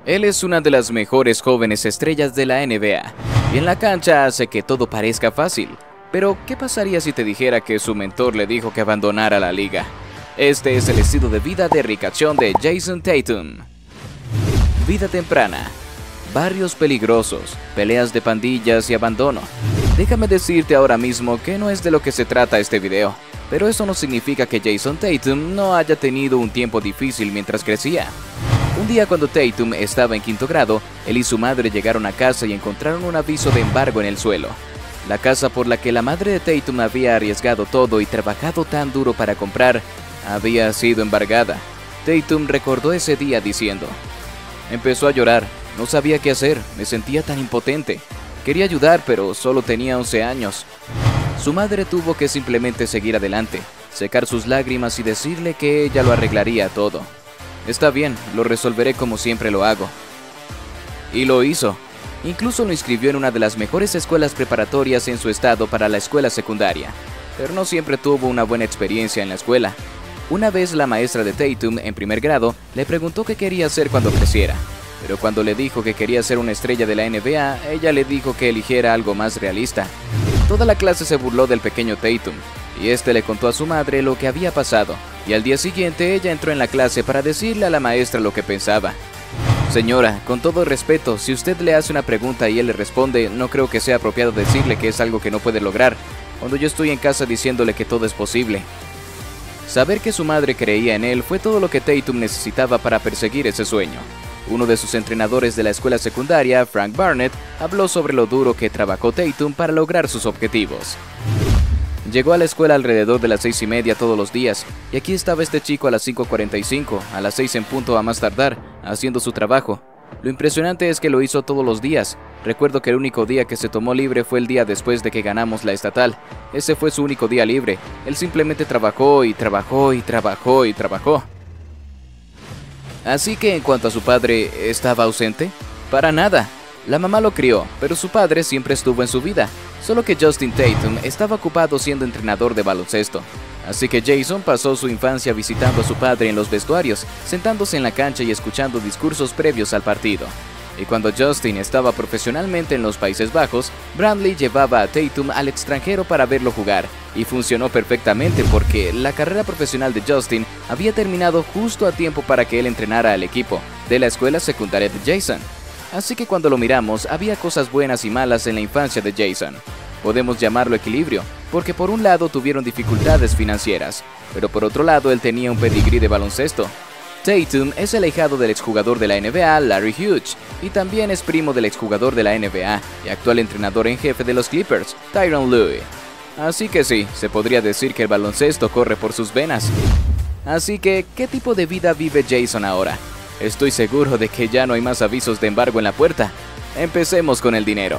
Él es una de las mejores jóvenes estrellas de la NBA, y en la cancha hace que todo parezca fácil. Pero, ¿qué pasaría si te dijera que su mentor le dijo que abandonara la liga? Este es el estilo de vida de ricachón de Jayson Tatum. Vida temprana, barrios peligrosos, peleas de pandillas y abandono. Déjame decirte ahora mismo que no es de lo que se trata este video, pero eso no significa que Jayson Tatum no haya tenido un tiempo difícil mientras crecía. Un día cuando Tatum estaba en quinto grado, él y su madre llegaron a casa y encontraron un aviso de embargo en el suelo. La casa por la que la madre de Tatum había arriesgado todo y trabajado tan duro para comprar, había sido embargada. Tatum recordó ese día diciendo: empezó a llorar, no sabía qué hacer, me sentía tan impotente. Quería ayudar, pero solo tenía 11 años. Su madre tuvo que simplemente seguir adelante, secar sus lágrimas y decirle que ella lo arreglaría todo. Está bien, lo resolveré como siempre lo hago. Y lo hizo. Incluso lo inscribió en una de las mejores escuelas preparatorias en su estado para la escuela secundaria. Pero no siempre tuvo una buena experiencia en la escuela. Una vez la maestra de Tatum en primer grado le preguntó qué quería hacer cuando creciera. Pero cuando le dijo que quería ser una estrella de la NBA, ella le dijo que eligiera algo más realista. Toda la clase se burló del pequeño Tatum, y este le contó a su madre lo que había pasado, y al día siguiente ella entró en la clase para decirle a la maestra lo que pensaba. Señora, con todo respeto, si usted le hace una pregunta y él le responde, no creo que sea apropiado decirle que es algo que no puede lograr, cuando yo estoy en casa diciéndole que todo es posible. Saber que su madre creía en él fue todo lo que Tatum necesitaba para perseguir ese sueño. Uno de sus entrenadores de la escuela secundaria, Frank Barnett, habló sobre lo duro que trabajó Tatum para lograr sus objetivos. Llegó a la escuela alrededor de las 6:30 todos los días, y aquí estaba este chico a las 5:45, a las 6 en punto a más tardar, haciendo su trabajo. Lo impresionante es que lo hizo todos los días. Recuerdo que el único día que se tomó libre fue el día después de que ganamos la estatal. Ese fue su único día libre. Él simplemente trabajó y trabajó y trabajó y trabajó. Así que en cuanto a su padre, ¿estaba ausente? Para nada. La mamá lo crió, pero su padre siempre estuvo en su vida. Solo que Justin Tatum estaba ocupado siendo entrenador de baloncesto. Así que Jayson pasó su infancia visitando a su padre en los vestuarios, sentándose en la cancha y escuchando discursos previos al partido. Y cuando Justin estaba profesionalmente en los Países Bajos, Bradley llevaba a Tatum al extranjero para verlo jugar, y funcionó perfectamente porque la carrera profesional de Justin había terminado justo a tiempo para que él entrenara al equipo de la escuela secundaria de Jayson. Así que cuando lo miramos, había cosas buenas y malas en la infancia de Jayson. Podemos llamarlo equilibrio, porque por un lado tuvieron dificultades financieras, pero por otro lado él tenía un pedigrí de baloncesto. Tatum es el ahijado del exjugador de la NBA, Larry Hughes, y también es primo del exjugador de la NBA y actual entrenador en jefe de los Clippers, Tyronn Lue. Así que sí, se podría decir que el baloncesto corre por sus venas. Así que, ¿qué tipo de vida vive Jayson ahora? Estoy seguro de que ya no hay más avisos de embargo en la puerta. Empecemos con el dinero.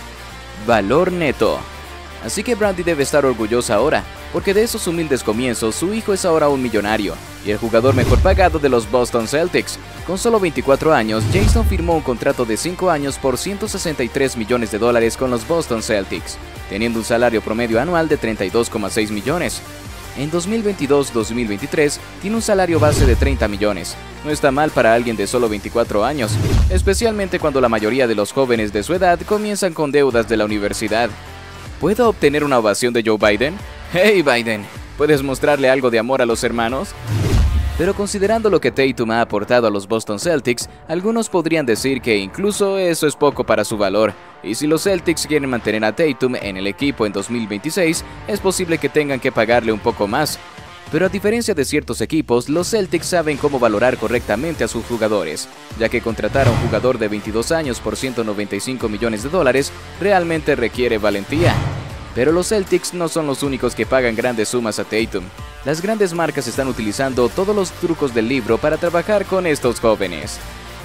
Valor neto. Así que Brandy debe estar orgullosa ahora, porque de esos humildes comienzos su hijo es ahora un millonario y el jugador mejor pagado de los Boston Celtics. Con solo 24 años, Jayson firmó un contrato de 5 años por $163 millones con los Boston Celtics, teniendo un salario promedio anual de $32,6 millones. En 2022-2023 tiene un salario base de 30 millones. No está mal para alguien de solo 24 años, especialmente cuando la mayoría de los jóvenes de su edad comienzan con deudas de la universidad. ¿Puedo obtener una ovación de Joe Biden? ¡Hey Biden! ¿Puedes mostrarle algo de amor a los hermanos? Pero considerando lo que Tatum ha aportado a los Boston Celtics, algunos podrían decir que incluso eso es poco para su valor, y si los Celtics quieren mantener a Tatum en el equipo en 2026, es posible que tengan que pagarle un poco más. Pero a diferencia de ciertos equipos, los Celtics saben cómo valorar correctamente a sus jugadores, ya que contratar a un jugador de 22 años por $195 millones realmente requiere valentía. Pero los Celtics no son los únicos que pagan grandes sumas a Tatum. Las grandes marcas están utilizando todos los trucos del libro para trabajar con estos jóvenes.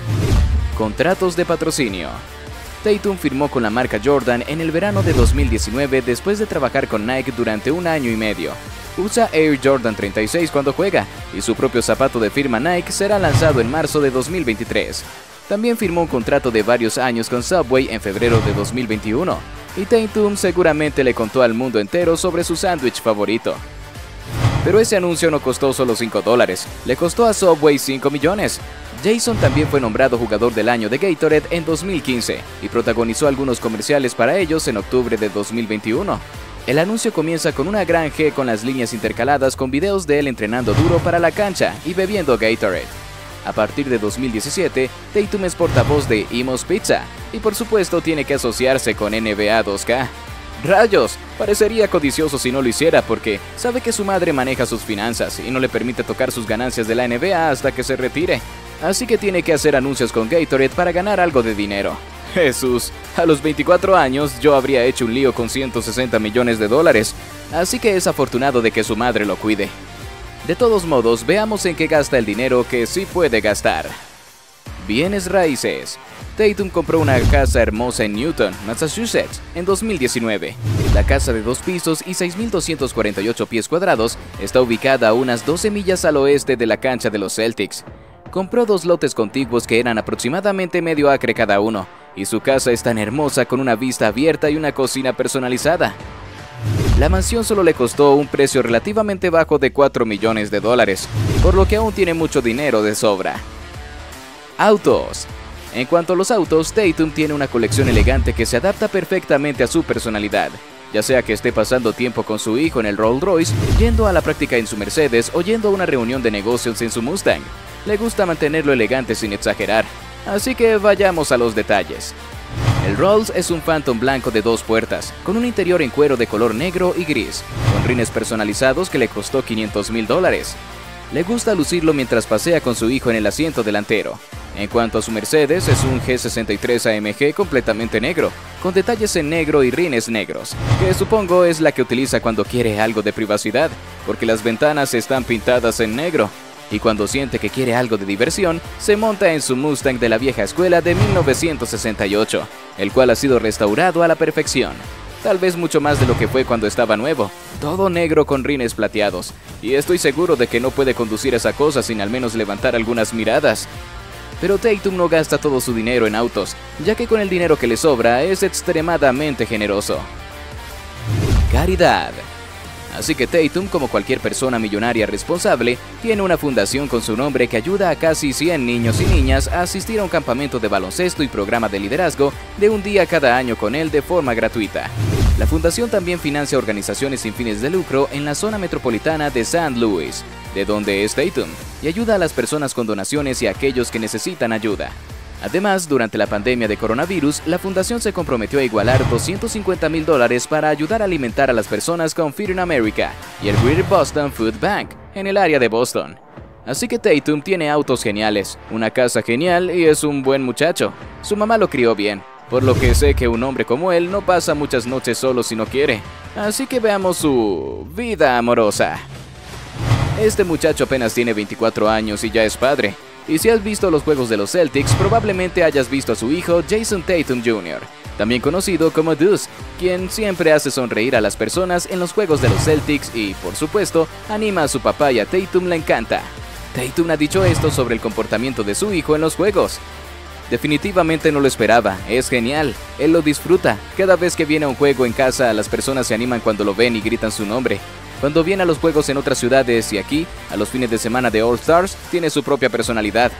Contratos de patrocinio. Tatum firmó con la marca Jordan en el verano de 2019 después de trabajar con Nike durante 1 año y medio. Usa Air Jordan 36 cuando juega, y su propio zapato de firma Nike será lanzado en marzo de 2023. También firmó un contrato de varios años con Subway en febrero de 2021, y Tatum seguramente le contó al mundo entero sobre su sándwich favorito. Pero ese anuncio no costó solo $5, le costó a Subway $5 millones. Jason también fue nombrado Jugador del Año de Gatorade en 2015 y protagonizó algunos comerciales para ellos en octubre de 2021. El anuncio comienza con una gran G con las líneas intercaladas con videos de él entrenando duro para la cancha y bebiendo Gatorade. A partir de 2017, Tatum es portavoz de Imo's Pizza y por supuesto tiene que asociarse con NBA 2K. ¡Rayos! Parecería codicioso si no lo hiciera porque sabe que su madre maneja sus finanzas y no le permite tocar sus ganancias de la NBA hasta que se retire. Así que tiene que hacer anuncios con Gatorade para ganar algo de dinero. Jesús, a los 24 años yo habría hecho un lío con 160 millones de dólares, así que es afortunado de que su madre lo cuide. De todos modos, veamos en qué gasta el dinero que sí puede gastar. Bienes raíces. Tatum compró una casa hermosa en Newton, Massachusetts, en 2019. La casa de 2 pisos y 6.248 pies cuadrados está ubicada a unas 12 millas al oeste de la cancha de los Celtics. Compró 2 lotes contiguos que eran aproximadamente medio acre cada uno, y su casa es tan hermosa con una vista abierta y una cocina personalizada. La mansión solo le costó un precio relativamente bajo de $4 millones, por lo que aún tiene mucho dinero de sobra. Autos. En cuanto a los autos, Tatum tiene una colección elegante que se adapta perfectamente a su personalidad, ya sea que esté pasando tiempo con su hijo en el Rolls Royce, yendo a la práctica en su Mercedes o yendo a una reunión de negocios en su Mustang. Le gusta mantenerlo elegante sin exagerar, así que vayamos a los detalles. El Rolls es un Phantom blanco de 2 puertas, con un interior en cuero de color negro y gris, con rines personalizados que le costó $500,000. Le gusta lucirlo mientras pasea con su hijo en el asiento delantero. En cuanto a su Mercedes, es un G63 AMG completamente negro, con detalles en negro y rines negros, que supongo es la que utiliza cuando quiere algo de privacidad, porque las ventanas están pintadas en negro. Y cuando siente que quiere algo de diversión, se monta en su Mustang de la vieja escuela de 1968, el cual ha sido restaurado a la perfección. Tal vez mucho más de lo que fue cuando estaba nuevo, todo negro con rines plateados, y estoy seguro de que no puede conducir esa cosa sin al menos levantar algunas miradas. Pero Tatum no gasta todo su dinero en autos, ya que con el dinero que le sobra es extremadamente generoso. Caridad. Así que Tatum, como cualquier persona millonaria responsable, tiene una fundación con su nombre que ayuda a casi 100 niños y niñas a asistir a un campamento de baloncesto y programa de liderazgo de un día cada año con él de forma gratuita. La fundación también financia organizaciones sin fines de lucro en la zona metropolitana de St. Louis, de donde es Tatum, y ayuda a las personas con donaciones y a aquellos que necesitan ayuda. Además, durante la pandemia de coronavirus, la fundación se comprometió a igualar $250,000 para ayudar a alimentar a las personas con Feeding America y el Greater Boston Food Bank en el área de Boston. Así que Tatum tiene autos geniales, una casa genial y es un buen muchacho. Su mamá lo crió bien, por lo que sé que un hombre como él no pasa muchas noches solo si no quiere. Así que veamos su vida amorosa. Este muchacho apenas tiene 24 años y ya es padre. Y si has visto los juegos de los Celtics, probablemente hayas visto a su hijo Jason Tatum Jr., también conocido como Deuce, quien siempre hace sonreír a las personas en los juegos de los Celtics y, por supuesto, anima a su papá y a Tatum le encanta. Tatum ha dicho esto sobre el comportamiento de su hijo en los juegos. Definitivamente no lo esperaba, es genial, él lo disfruta. Cada vez que viene a un juego en casa, las personas se animan cuando lo ven y gritan su nombre. Cuando viene a los juegos en otras ciudades y aquí, a los fines de semana de All Stars, tiene su propia personalidad.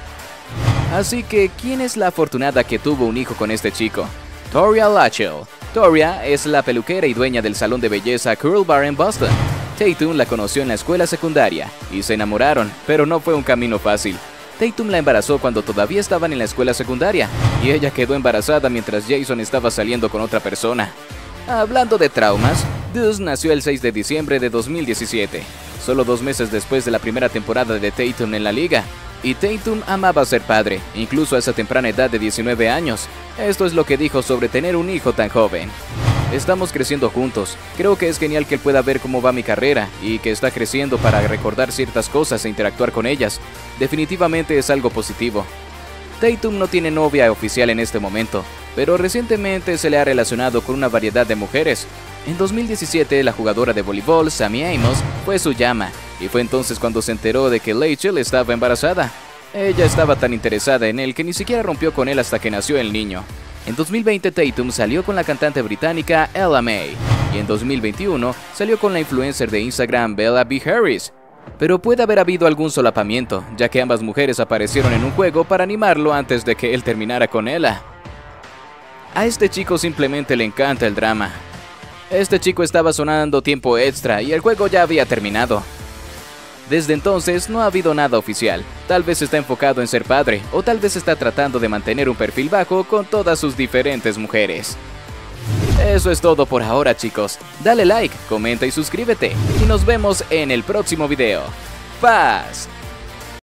Así que, ¿quién es la afortunada que tuvo un hijo con este chico? Toria Lachel. Toria es la peluquera y dueña del salón de belleza Curl Bar en Boston. Tatum la conoció en la escuela secundaria y se enamoraron, pero no fue un camino fácil. Tatum la embarazó cuando todavía estaban en la escuela secundaria y ella quedó embarazada mientras Jason estaba saliendo con otra persona. Hablando de traumas, Deuce nació el 6 de diciembre de 2017, solo 2 meses después de la primera temporada de Tatum en la liga. Y Tatum amaba ser padre, incluso a esa temprana edad de 19 años. Esto es lo que dijo sobre tener un hijo tan joven. Estamos creciendo juntos. Creo que es genial que él pueda ver cómo va mi carrera y que está creciendo para recordar ciertas cosas e interactuar con ellas. Definitivamente es algo positivo. Tatum no tiene novia oficial en este momento, pero recientemente se le ha relacionado con una variedad de mujeres. En 2017, la jugadora de voleibol, Sammy Amos, fue su llama, y fue entonces cuando se enteró de que Rachel estaba embarazada. Ella estaba tan interesada en él que ni siquiera rompió con él hasta que nació el niño. En 2020, Tatum salió con la cantante británica Ella May, y en 2021 salió con la influencer de Instagram Bella B. Harris. Pero puede haber habido algún solapamiento, ya que ambas mujeres aparecieron en un juego para animarlo antes de que él terminara con ella. A este chico simplemente le encanta el drama. Este chico estaba sonando tiempo extra y el juego ya había terminado. Desde entonces no ha habido nada oficial. Tal vez está enfocado en ser padre, o tal vez está tratando de mantener un perfil bajo con todas sus diferentes mujeres. Eso es todo por ahora, chicos. Dale like, comenta y suscríbete. Y nos vemos en el próximo video. ¡Paz!